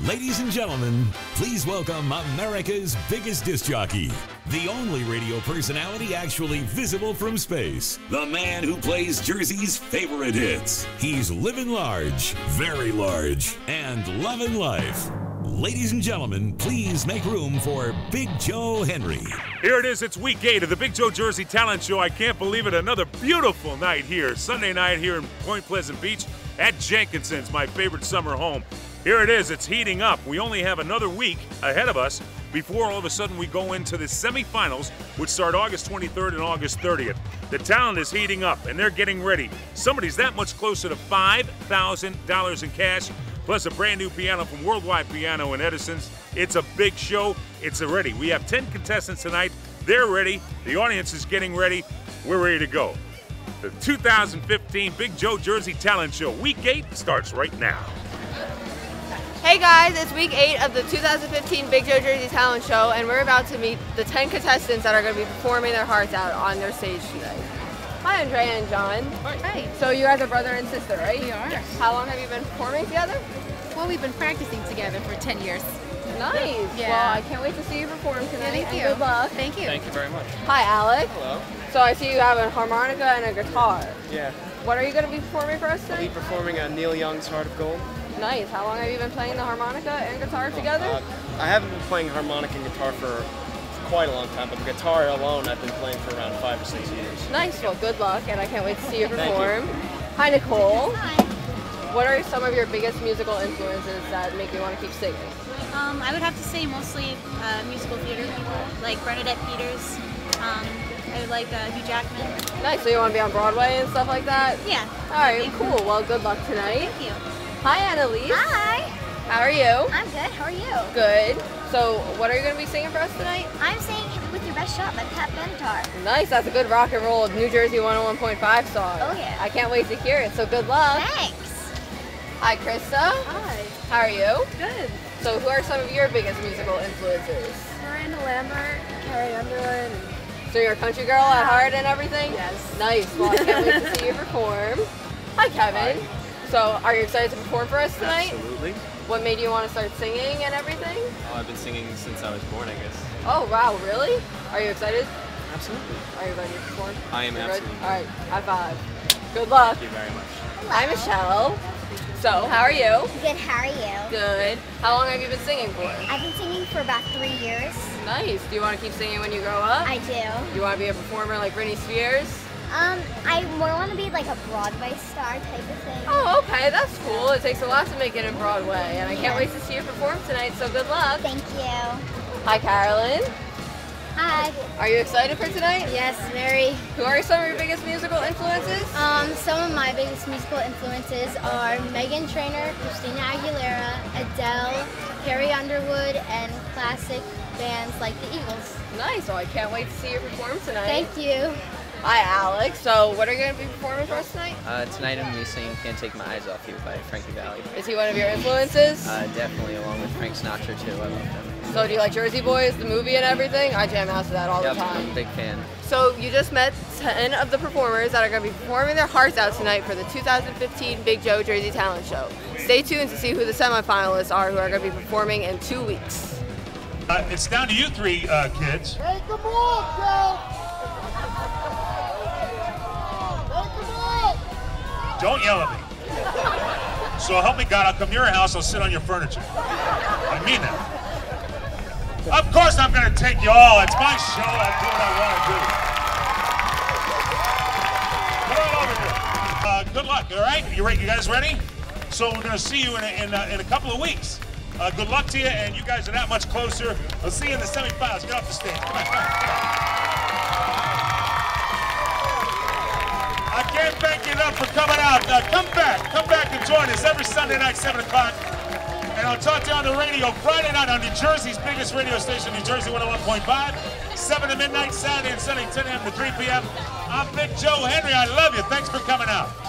Ladies and gentlemen, please welcome America's biggest disc jockey, the only radio personality actually visible from space, the man who plays Jersey's favorite hits. He's living large, very large, and loving life. Ladies and gentlemen, please make room for Big Joe Henry. Here it is, it's week 8 of the Big Joe Jersey Talent Show. I can't believe it, another beautiful night here, Sunday night here in Point Pleasant Beach at Jenkinson's, my favorite summer home. Here it is, it's heating up. We only have another week ahead of us before all of a sudden we go into the semifinals, which start August 23rd and August 30th. The talent is heating up and they're getting ready. Somebody's that much closer to $5,000 in cash, plus a brand new piano from Worldwide Piano in Edison's. It's a big show, it's ready. We have 10 contestants tonight, they're ready, the audience is getting ready, we're ready to go. The 2015 Big Joe Jersey Talent Show, week 8 starts right now. Hey guys, it's week 8 of the 2015 Big Joe Jersey Talent Show, and we're about to meet the 10 contestants that are going to be performing their hearts out on their stage today. Hi, Andrea and John. Hi. So you guys are brother and sister, right? We are. Yes. How long have you been performing together? Well, we've been practicing together for 10 years. Nice. Yeah. Well, I can't wait to see you perform tonight. Thank you. And good luck. Thank you. Thank you very much. Hi, Alec. Hello. So I see you have a harmonica and a guitar. Yeah. What are you going to be performing for us I'll be tonight? performing Neil Young's Heart of Gold. Nice. How long have you been playing the harmonica and guitar together? I haven't been playing harmonica and guitar for quite a long time, but the guitar alone I've been playing for around 5 or 6 years. Nice. Well, good luck, and I can't wait to see you Thank perform. you. Hi, Nicole. Hi. What are some of your biggest musical influences that make you want to keep singing? I would have to say mostly musical theater people, like Bernadette Peters. I would like Hugh Jackman. Nice. So you want to be on Broadway and stuff like that? Yeah. All right. Cool. Well, good luck tonight. Thank you. Hi, Annalise. Hi. How are you? I'm good. How are you? Good. So, what are you going to be singing for us tonight? I'm singing With Your Best Shot by Pat Benatar. Nice. That's a good rock and roll New Jersey 101.5 song. Oh, yeah. I can't wait to hear it. So, good luck. Thanks. Hi, Krista. Hi. How are you? Good. So, who are some of your biggest musical influences? Miranda Lambert, Carrie Underwood. So, you're a country girl at heart and everything? Yes. Nice. Well, I can't wait to see you perform. Hi, Kevin. Hi. So, are you excited to perform for us tonight? Absolutely. What made you want to start singing and everything? Oh, I've been singing since I was born, I guess. Oh, wow, really? Are you excited? Absolutely. Are you ready to perform? I am You absolutely. ready? All right, high five. Good luck. Thank you very much. Hi, Michelle. So, how are you? Good. How are you? Good. How long have you been singing for? I've been singing for about 3 years. Nice. Do you want to keep singing when you grow up? I do. You want to be a performer like Britney Spears? I more want to be like a Broadway star type of thing. Oh, okay. That's cool. It takes a lot to make it in Broadway, and I can't wait to see you perform tonight, so good luck. Thank you. Hi, Carolyn. Hi. Are you excited for tonight? Yes, very. Who are some of your biggest musical influences? Some of my biggest musical influences are Meghan Trainor, Christina Aguilera, Adele, Carrie Underwood, and classic bands like the Eagles. Nice. Well, I can't wait to see you perform tonight. Thank you. Hi, Alex. So, what are you going to be performing for us tonight? Tonight I'm going to be singing Can't Take My Eyes Off You by Frankie Valli. Is he one of your influences? Definitely, along with Frank Sinatra too. I love him. So, do you like Jersey Boys, the movie and everything? I jam out to that all Yep, the time. I'm a big fan. So, you just met 10 of the performers that are going to be performing their hearts out tonight for the 2015 Big Joe Jersey Talent Show. Stay tuned to see who the semifinalists are who are going to be performing in 2 weeks. It's down to you three kids. Take the ball, Joe! Don't yell at me. So help me God, I'll come to your house, I'll sit on your furniture. I mean that. Of course I'm going to take you all. It's my show. I do what I want to do. Come on over here. Good luck, all right? You guys ready? So we're going to see you in a couple of weeks. Good luck to you, and you guys are that much closer. We'll see you in the semifinals. Get off the stage. Come on, come on. I can't thank you enough for coming out. Come back and join us every Sunday night, 7 o'clock. And I'll talk to you on the radio Friday night on New Jersey's biggest radio station, New Jersey 101.5, 7 to midnight, Saturday and Sunday, 10 a.m. to 3 p.m. I'm Big Joe Henry. I love you. Thanks for coming out.